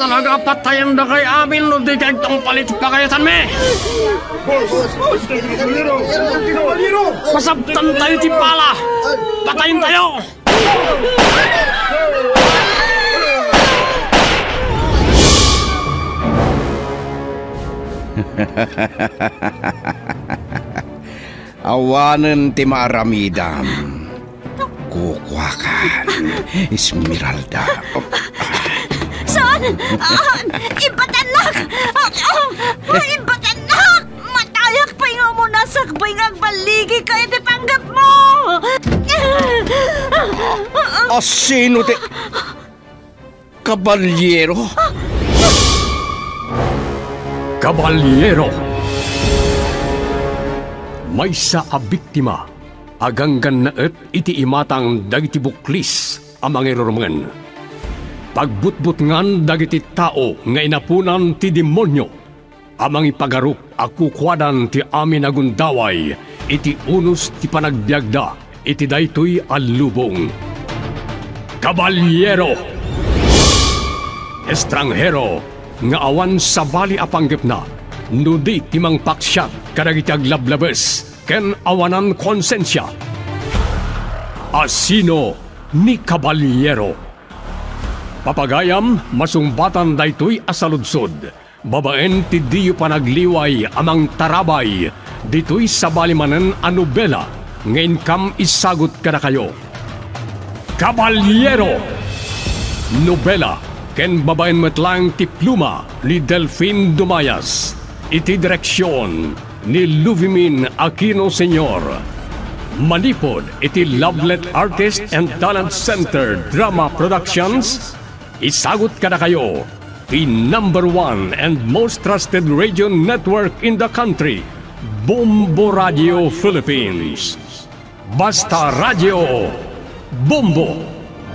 talaga patayan na kay amin no di kayo itong palit pa kayo san me. Masabtan tayo ti pala. Patayin tayo. Awanan ti Maramidam. Kukwakan, Esmeralda. Saan? Ibatanak! Ibatanak! Matayak pa nga mo nasakbay nga baligi kayo di panggap mo! Sino ti... Kabalyero? Kabalyero! May sa abiktima, aganggan na iti imatang dagiti buklis amang irurungan. Pagbutbutngan dagiti tao nga inapunan ti demonyo, amang ipagarup akukwadan ti amin agundaway, iti unos ti panagbiagda, iti daytoy alubong. Kabalyero! Estranghero, nga awan sa bali apanggip na, nudi timang paksyat kadagiti aglablabes, ken awanan konsensya. Asino ni Kabalyero. Papagayam, masumbatan daytoy asaludsod. Babaen ti diyo panagliway amang tarabay. Dito'y sa balimanan a nobela. Ngayon kam isagot ka na kayo. Kabalyero! Nobela, ken babaen metlang ti pluma ni Delphine Dumayas. Iti direksyon ni Luvimin Aquino Sr. Manipod iti Lovelet Artist and Talent Center Drama Productions. Isagot ka na kayo, the #1 and most trusted radio network in the country, Bombo Radio Philippines. Basta Radio Bombo!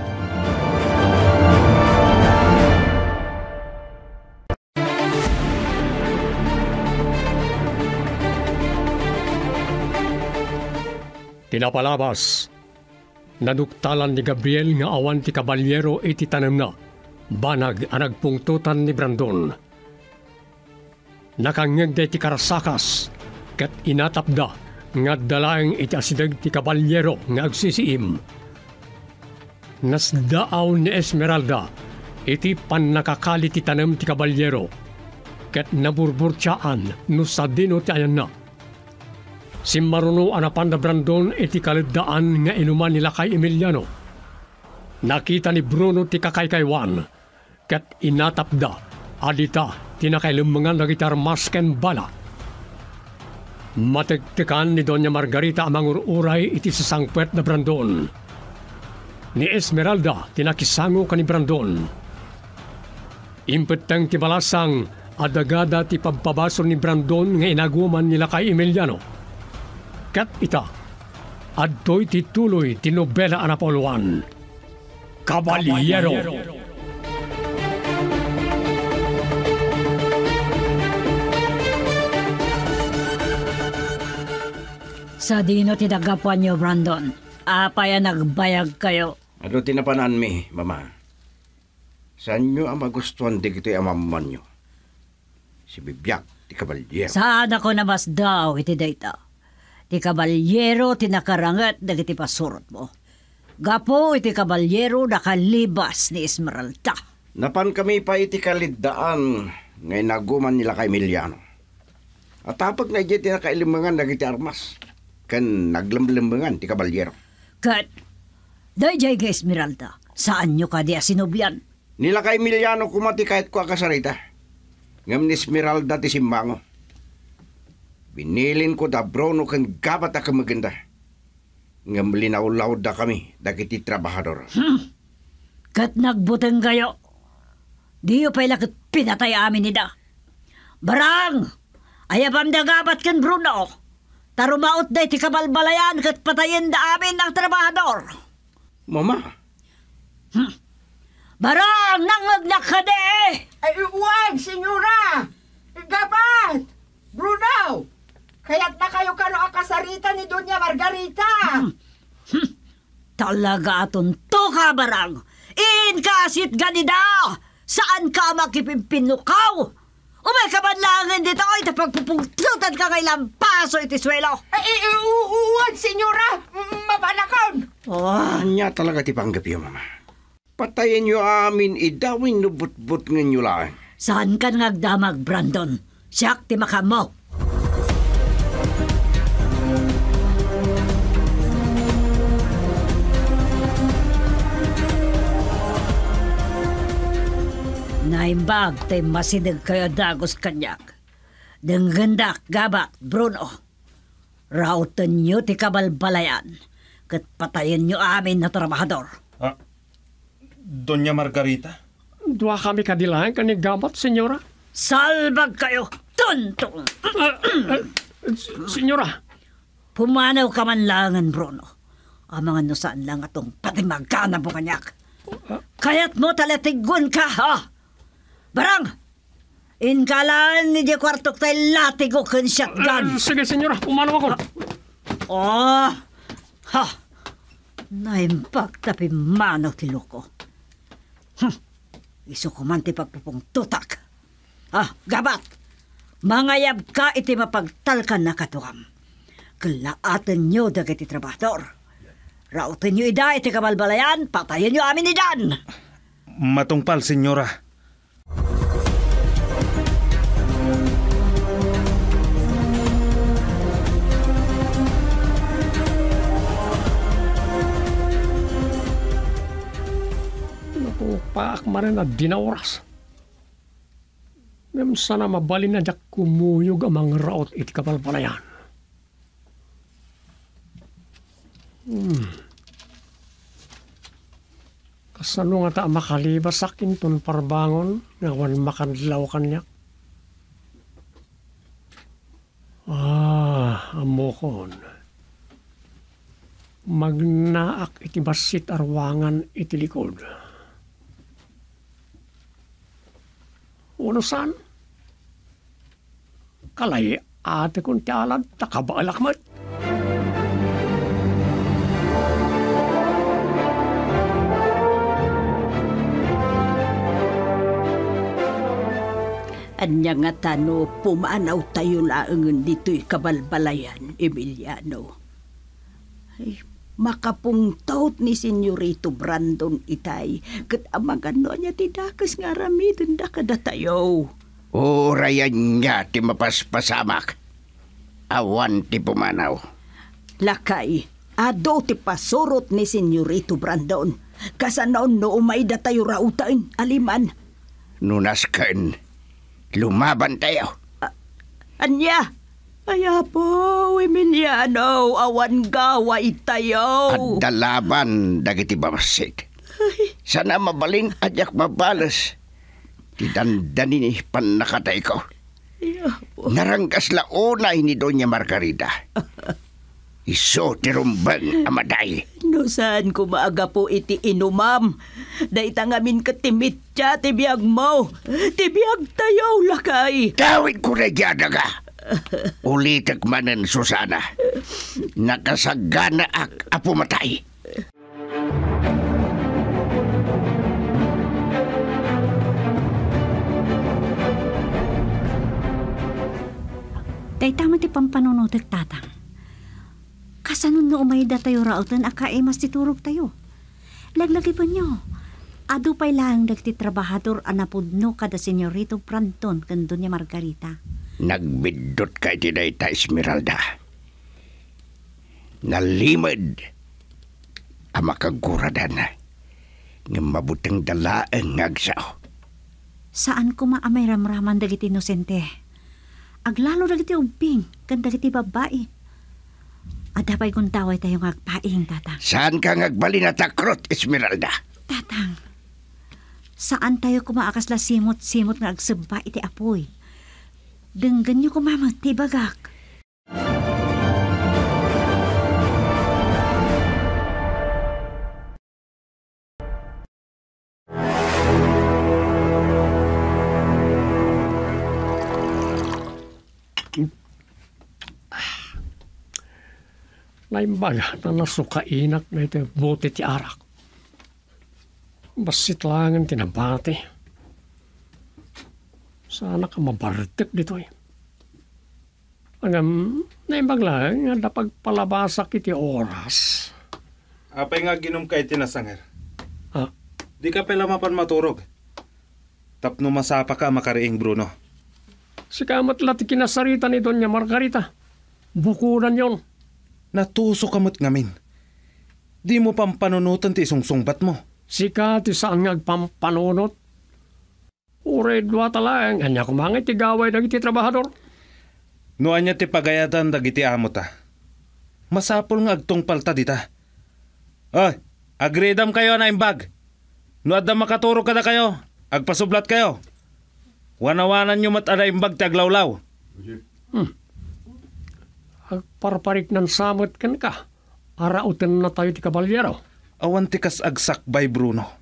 Tinapalabas, naduktalan ni Gabriel nga awan ti Kabalyero iti tanem na, banag ang nagpungtutan ni Brandon. Nakangeg ti karasakas, kat inatapda nga dalaeng iti asidag ti Kabalyero nga agsisiim. Nasdaaw ni Esmeralda, iti pan nakakali ti tanem ti Kabalyero, kat naburburtsaan no sa dino ti ayan na. Si Maruno anapan na Brandon iti kalidaan nga inuman nila kay Emiliano. Nakita ni Bruno ti kakaykaywan, kat inatapda, adita tinakailumangan na gitar masken bala. Matigtikan ni Doña Margarita amang ururay iti sasangpet na Brandon. Ni Esmeralda tinakisango ka ni Brandon. Impeteng ti balasang adagada ti pagpabasol ni Brandon nga inaguman nila kay Emiliano. Kat ita, adtoy tituloy tinobela anapoluan. Kabalyero! Sa dino tinagapuan niyo, Brandon. Apaya nagbayag kayo. Ano tinapanan mi, mama? Saan nyo ang magustuhan di kito'y amaman nyo? Si Bibiak, ti Kabalyero. Saan ako namas daw iti data? Ti Kabalyero tinakarangat dagiti pasurot mo. Gapo iti Kabalyero nakalibas ni Esmeralda. Napan kami pa iti kalidaan ngay naguman nila kay Emiliano. At tapag na iti nakailimbangan dagiti armas. Kan naglamlambangan ti Kabalyero. Kat, dayjay ka Esmeralda, saan nyo ka di asinubyan? Nila kay Emiliano kumati kahit ko akasarita. Ngam ni Esmeralda ti simbango. Binilin ko da Bruno kan gabat a kamaganda. Ngam linaw-law da kami, dagiti trabahador. Kat nagbuteng kayo. Di yung pala kat pinatay amin nida. Barang! Ayabam da gabat kan Bruno. Tarumaot da iti kabalbalayan kat patayin da amin ng trabahador. Mama? Barang! Nangagnak ka de! Ay, uwag, senyora! Gabat! Bruno! Kaya't na kayo kano akasarita ni Doña Margarita. Talaga aton to ka, Barang. In kasit ganida! Saan ka makipimpinukaw? Umay ka man langan dito ay tapagpupungtutan ka ngay lampaso iti swelo. Uwan, senyora! Mapanakon! Oh, Anya talaga ti panggap yung mama. Patayin nyo amin idawin nubut-but nga nyo lang. saan ka nagdamag, Brandon? Siyak ti makamo. Naimbag tay masidag kayo dagos kanyak. Denggendak gabat, Bruno. Rautan nyo ti kabalbalayan. Kat patayin nyo amin na trabahador. Doña Margarita? Dua kami kadilahan kanigamat, senyora. Salbag kayo, tuntong! Senyora, Pumanaw ka man langan, Bruno. Ang mga nusaan lang atong patimagkana mo kanyak. Kaya't mo talatigun ka, ha? Barang! Inkalaan ni di kwartok tayo latigo kan shotgun. sige senyora, pumanaw ako. Oh! Ha! Naimbag tapi manaw ti loko. Iso ko man ti pagpupong tutak. Gabat! Mangayab ka iti mapagtalkan na katuam. Kalaatan nyo dagiti trabador. Rautan nyo ida iti kabalbalayan, patayin nyo amin idan. Matungpal, senyora. Paak marin na dinaoras. Mem sana mabalin na jak kumuyog amang raot iti kabalbalayan. Kasano nga ta makalibas sakin ton parbangon ngawan makadlaw kanyak. Amokon. Magnaak iti basit arwangan iti likod. Unusan? Kalay ate kong tialad takabaalak mat. Anya nga tano, pumanaw tayo laangan dito'y kabalbalayan, Emiliano. Ay, makapungtaut ni Senyorito Brandon itay, kat amagan no niya tidakas nga ramidin da kada tayo. Rayan niya ti mapaspasamak. Awan ti pumanaw. Lakay, ado ti pasurot ni Senyorito Brandon, kasanaon no umay da tayo rautain, aliman. Nunaskan, lumaban tayo. Anya? Kaya po, Emiliano, awan gawa itayo. At dalaban dagiti babasit. Sana mabalin adyak mabalas. Tidandanin ni panakatay ko. Narangkas launay ni Doña Margarita. Iso tirumbang amaday. No saan ko maaga po iti inumam. Daita ngamin katimit siya, tibiyag mo. Tibiyag tayo, lakay. Tawid ko na gyadaga. Ulitak manen Susana. Nakasagana ak apumatay. Dahita mo ti pampanunutek tatang. Kasanon no umayda tayo rautan akae mas titurog tayo. Laglagi pa nyo. Ado pa'y lang dagti trabahador anapudno kada Senyorito Brandon kan Doña Margarita. Nagbidot kay tinay ta Esmeralda. Nalimad ang makaguradan ng mabutang dalaan ngagsaw. Saan ko maamay ramraman dagiti inosente? Aglalo dagiti ubing kan dagiti babae. Adapay kung taway tayo ngagpaing, tatang. Saan ka ngagbali na takrot, Esmeralda? Tatang, saan tayo kumaakas la simot-simot nga agsaba iti apoy? Denggan nyo kumamang tibagak. Naimbaga na nasukainak na ito buti ti arak. Basit langan tinabati. Sana ka mabartek dito eh. Agam, naimbag lang nga dapag palabasa kiti oras. Apay nga ginom kay tinasanger. Ah, Di ka pala mapan maturog. Tapno masapa ka makariing Bruno. si kamat lati kinasarita ni Doña Margarita. Bukuran yon. Natuso kamot ngamin. Di mo pampanunutan ti sungsungbat mo. Si Kati saan nga agpampanunot. Uray dua talang, anya kumangay ti gaway dagiti trabahador. Noan niya ti pagayadan dagiti amo ta. Masapol nga agtong palta dita. Oy, agreedam kayo na imbag. No adda makaturo kada kayo, agpasublat kayo. Wanawanan nyo mat-ada imbag ti aglawlaw. Agparparik ng samot kan ka. Arautin na tayo ti kabalyero. Awan ti kas agsakbay Bruno.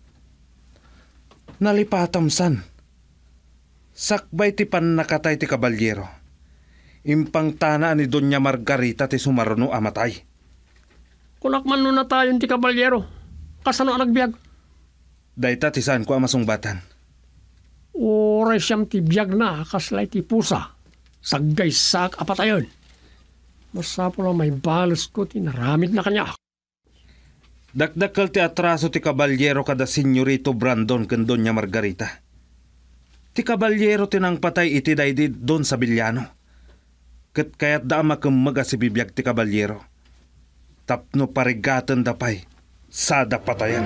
Nalipatamsan. Sakbay ti nakatay ti kabalyero. Impang tana ni Doña Margarita ti sumaruno amatay. Kunakman nun na tayo ti kabalyero. Kasano ang nagbiag? Dayta ti saan ko amasungbatan. Oray siyam ti biag na kaslay ti pusa. Saggay sak apatayon. Masapo lang may balos ko tinaramid na kanya. Dakdakal ti atraso ti kabalyero kada Senyorito Brandon ken Doña Margarita. Ti kabalyero tinang patay iti daydi don sa Villano. Ket kayat da makemaga si bibiyag ti kabalyero. Tapno parigatan dapay, sada patayan.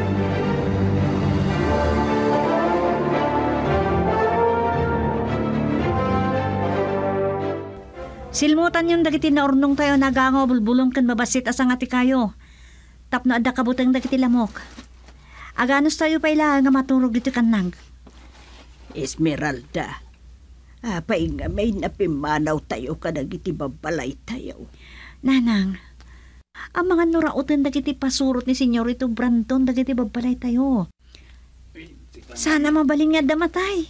Silmutan yung dagiti na urnong tayo nagango bulbulong kan mabasit asang ati kayo. Tapno adda kabutang dagiti lamok. Aganos tayo paila nga maturog dito kanang. Esmeralda, apay nga may napimanaw tayo ka dagiti babalay tayo. Nanang, ang mga nurautin dagiti pasurot ni Senyorito Brandon dagiti babalay tayo. Sana mabaling nga damatay.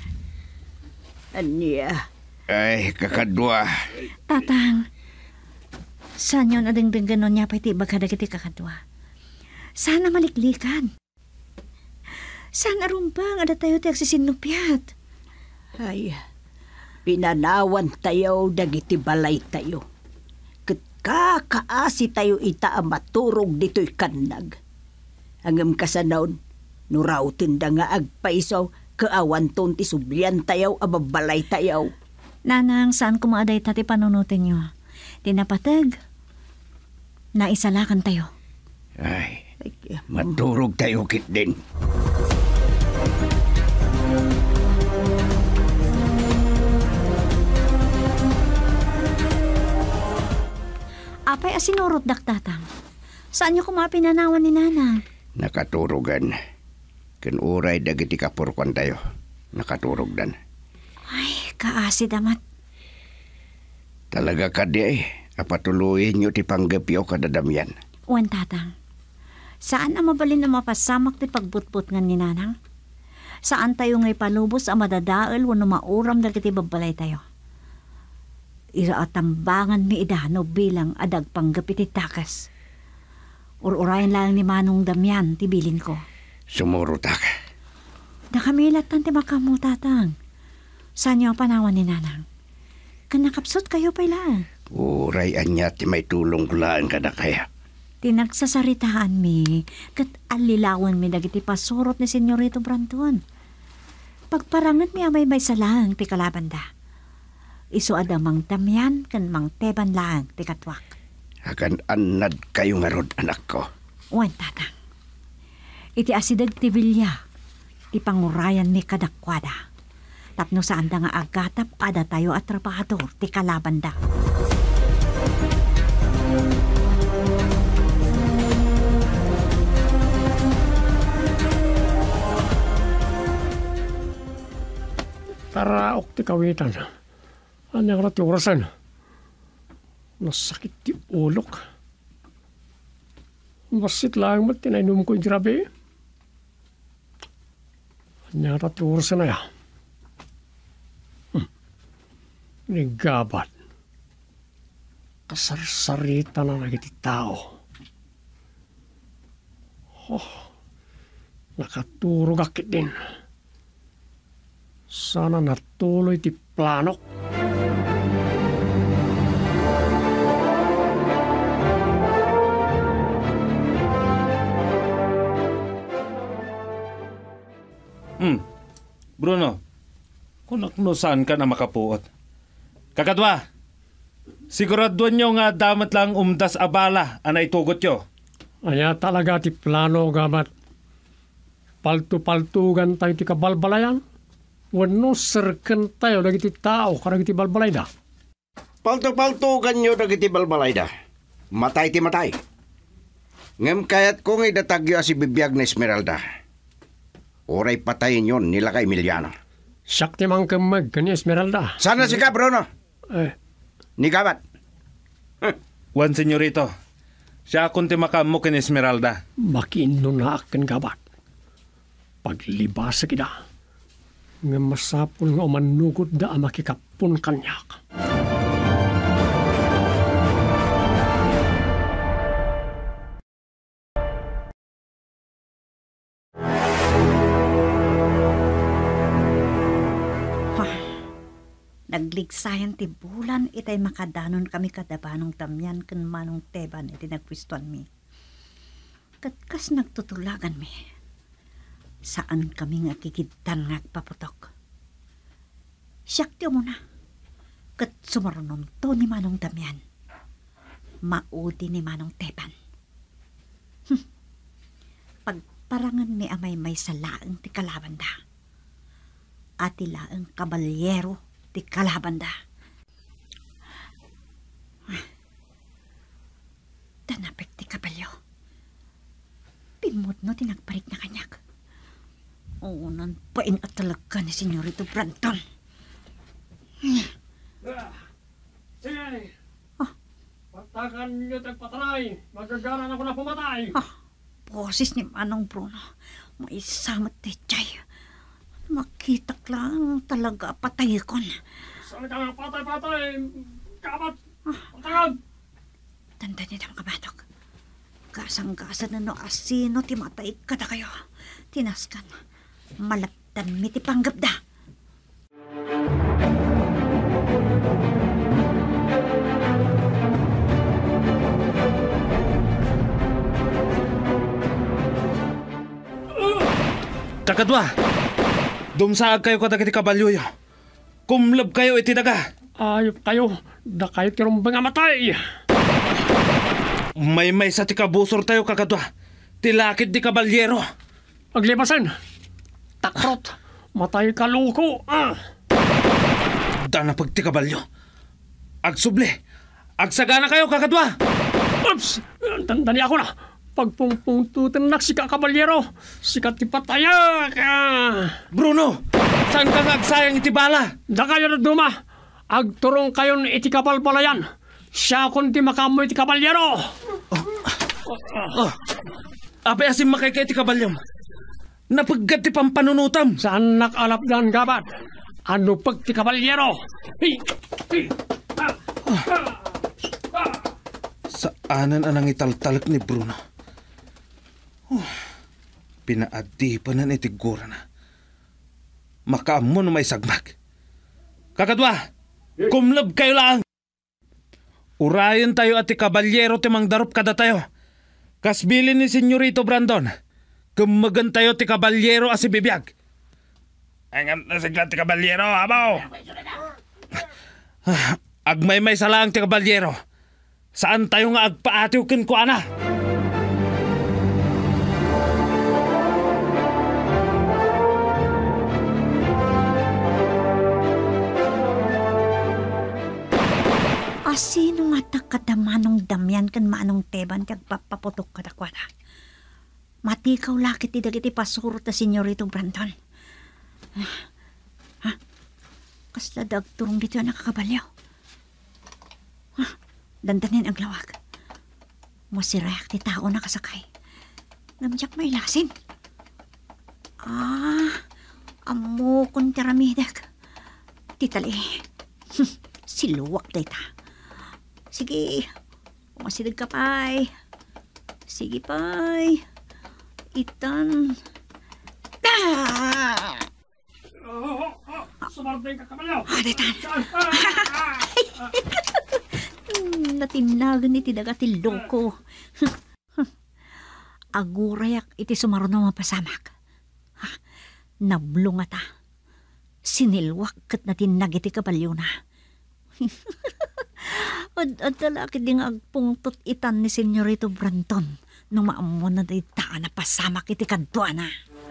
Anya, Ay, kakadwa. Tatang, saan yun ading ganon niya pa iti baga dagiti kakadwa? Sana maliklikan. Sana rumbang ada tayo ti agsisinupyat. ay, pinanawan tayo dagiti balay tayo. Ket kakaasi tayo ita ang maturog dito'y kanag. Hanggang kasanaon, nurautin da nga agpaisaw, kaawan ton ti sublian tayo, ababalay tayo. Nanang, saan kumaaday tati panunutin nyo? Tinapatag. Naisalakan tayo. Ay, maturog tayo kit din. Apay asinurot daktatang. Saan nyo kumapinanawan ni Nanang? Nakaturogan. Ken uray dagiti kapurkon tayo. Nakaturog dan. Ay, kaasi damat. Talaga ka di ay. Apatuloyin nyo ti panggapyo kadadamyan. Uwan tatang. Saan ang mabalin na mapasamak ti pagbutbut nga ni Nanang? Saan tayo ngay palubos ang madadaal wano mauram dagiti babalay tayo? Ira at tambangan mi idano bilang adag panggapit ti takas. Ururayan lang ni Manong Damian ti bilin ko. Sumurutak. Nakamilat tan ti makamu tatang. Saan niyo ang panawan ni Nanang? Kanakapsot kayo pa ilan. Uray anya ti may tulong kulaan kada kaya. Tinagsasaritaan mi, kat alilawan mi dagiti pasurot ni Senyorito Brandon. Pagparangan mi amay may salang ti kalabanda. Isu adamang tamyan kan mang teban lang ti katwak. Hagan anad kayo nga rod anak ko. Uwan tatang. Iti asidag ti Villa, ti pangurayan ni kadakwada. Tapno saan da nga agatap ada tayo at trabahador ti kalabanda. Taraok ti kawitan. Anyang rati orasan. Nasakit ti ulok. Basit lang mat tinainom ko yung grabe. Anyang rati orasan na ya. Nigabat. Kasarsarita na nagiti tao. Nakaturog akit din. Sana natuloy ti planok. Bruno, kung saan ka na makapuot. Kakadwa, siguraduan nyo nga damat lang umdas abala anay tugot yo. Aya talaga ti plano gamat. Paltu-paltugan tayo ti kabalbalayan. Wano serken tayo dagiti tao karagiti balbalay da. Palto-paltugan nyo dagiti balbalay da. Matay ti matay. Ngem kayat kong idatagyo si bibiyag na Esmeralda. Oray patayin yon nila kay Emiliano. Siyak ti mang kemeg kani Esmeralda. Sana si ka, Bruno? Ni kabat. Wan senyorito, siya akong timakam mo kin Esmeralda. Makiindo na akin gabat. Paglibasa kita. Nga masapul nga umanugod da makikapun kanyak. Nagligsayan ti bulan, itay makadanon kami kadabanong tamyan kan manong teban iti nagpwistuan mi. Katkas nagtutulagan mi. Saan kami nga kikitan nga paputok. Siyak ti mo na. Kat sumarunom to ni manong tamyan. Maudi ni manong teban. Pagparangan mi amay may sa laeng ti kalaban da. Ati laeng kabalyero ti kalaban da. Danapik ti kabalyo. Pimod no tinagparik na kanyak. Unan pain at talaga ni Senyorito Brandon. Sige. Patakan nyo tagpatray. Magagaran ako na pumatay. Boses ni Manong Bruno. May samat ti Chay. Makita lang talaga patay kon. Saan ka nga patay-patay? Kabat! Patagad! Tanda niya ng kabatok. Gasang-gasa na no asino ti matay kada kayo. Tinaskan. Malaptan mi ti panggap da. Kakadwa, dumsaag kayo kadagiti kabalyo yo. Kumlab kayo iti daga. Ayop kayo. Da kayo tirumbang amatay. May sa ti kabusor tayo kakadwa. Tilakid di kabalyero. Paglibasan. Takrot. Matay kaluko. Dana pag ti kabalyo. Agsuble. Agsagana kayo kakadwa. Oops! Tandani ako na. Pagpungpungtutin na si kakabalyero. Sikat ti pataya ka. Bruno, saan ka agsayang iti bala? Da kayo na duma. Agturong kayo iti kabalbalayan. Siya kundi makamoy iti kabalyero. Ape asim makay ka iti kabalyom. Napaggat ti pampanunutam. Saan nakalapdan gabat? Ano pag ti kabalyero? Saanan anang italtalak ni Bruno? Pinaadipanan iti gura na. Makaamo na may sagmag. Kakadwa, kumlab kayo lang. Urayan tayo at ti kabalyero ti mangdarup kada tayo. Kasbilin ni Senyorito Brandon. Kumagan tayo ti kabalyero as ibibiyag. Angam na sigla ti kabalyero, abaw! Agmay-may salang ti kabalyero. Saan tayo nga agpaatiw kin ko ana? Sino nga takada manong damyan kan manong teban kag papaputok kadakwada. Matikaw lakit ti dagiti pasuro ta Senyorito Brandon. Kasla dagturong dito ang nakakabalyaw. Dandanin ang lawag. Masirayak ti tao nakasakay. Namjak may lasin. Amo kong tiramidag. Titali. Siluwak day ta. Sige, umasidag ka pay. Sige pay. Itan. Natinagan iti dagatil loko. Agurayak iti sumaruno mapasamak. Nablunga ta. Sinilwak kat natinag iti kabalyo na. At talaki ding agpungtot itan ni Senyorito Brandon nung maamon na dayta na pasamak iti kadwa na.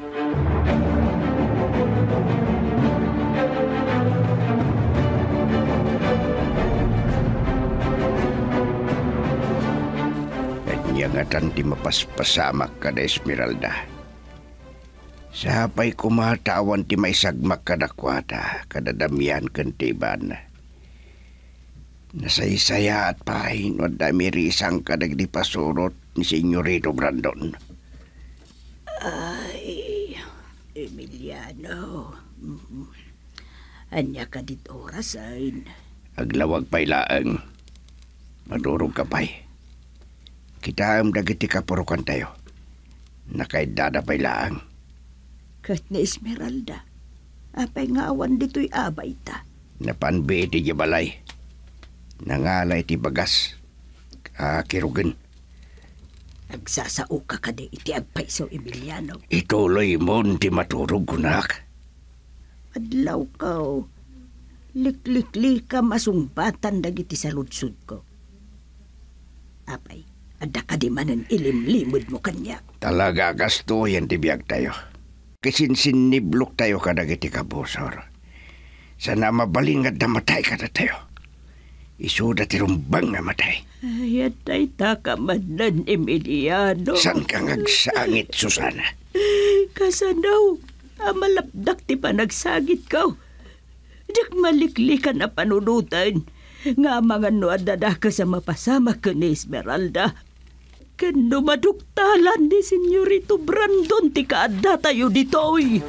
Yangatan ti mapaspasamak kada Esmeralda. Sapay kumatawan ti may sagmak kadakwada, kadadamian kentiban. Nasaysaya at pahin wad dami risang kadagdi pasurot ni Senyorito Brandon. Ay, Emiliano. Anya ka dit oras ayn. Aglawag pa'y laang. Madurog ka pa'y. Kita am dagiti kapurukan tayo. Nakaidada pa'y laang. Kat ni Esmeralda, apay nga awan dito'y abay ta. Napanbi iti jabalay. Nangalay iti bagas. Kirugan. Nagsasao ka kadi iti agpaiso, Emiliano. Ituloy mo ti maturog kunak. Adlaw ka, liklikli ka masumbatan dagiti sa lutsud ko. Apay, ada ka di manan ilimlimod mo kanya. Talaga gasto yan ti biyag tayo. Kasinsinniblok tayo kadagiti kabusor. Sana mabalingad na matay ka na tayo. Isuda ti rumbang na matay. Ayat ay takamanan, Emiliano. San kang agsangit, Susana? Kasanaw, malapdak ti panagsagit ka. Dik malikli ka na panunutan. Nga mga nuadada ka sa mapasama ka ni Esmeralda. Kano maduktalan ni Senyorito Brandon ti kaada tayo ditoy.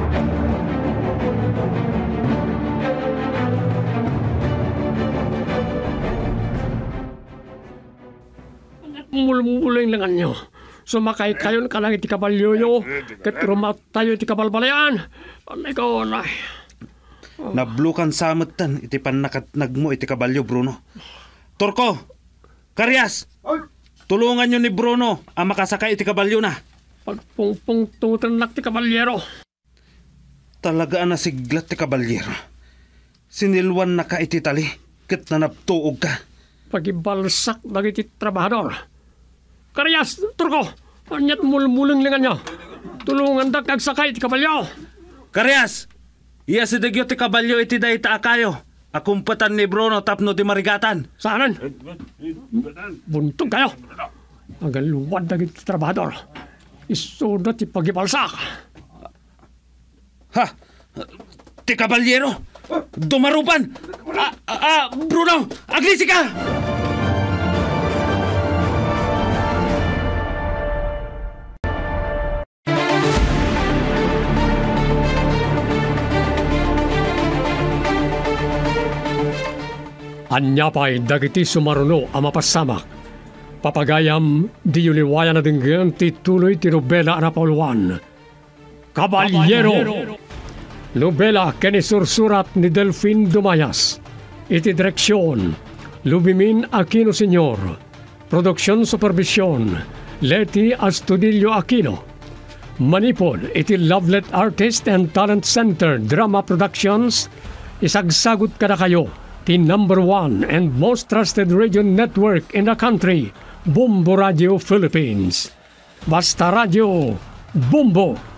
Mulmuling lang nyo. Sumakay kayo ka lang iti kabalyo nyo. Kat rumat tayo iti kabalbalayan. Ikaw na. Nablukan samatan iti panakatnag mo iti kabalyo, Bruno. Turko! Karyas! Tulungan nyo ni Bruno ang makasakay iti kabalyo na. Pagpungpung tutanak ti kabalyero. Talaga na siglat ti kabalyero. Sinilwan na ka iti tali. Kat nanaptuog ka. Pagibalsak na iti trabahador. Karyas, Turko! Anyat mulmuling lingan nyo. Tulungan da kagsakay iti kabalyo. Karyas! Iya si Degyo ti kabalyo iti dayta akayo. Akumpatan ni Bruno tapno ti marigatan. Saanan? Buntong kayo. Agaluwad na iti trabahador. Isuda ti pagibalsak. Ha? Ti kabalyero? Dumarupan! Bruno! Aglisi ka! Anya pa'y dagiti sumaruno ang mapasamak. Papagayam di yuliwayan na dinggan tituloy ti nobela na pauluan. Kabalyero! Nobela kinisursurat ni Delfin Dumayas. Iti direksyon, Lubimin Aquino Sr. Produksyon Supervision, Leti Astudillo Aquino. Manipod iti Lovelet Artist and Talent Center Drama Productions. Isagsagot ka na kayo. The #1 and most trusted radio network in the country, Bumbo Radio Philippines. Basta Radio, Bumbo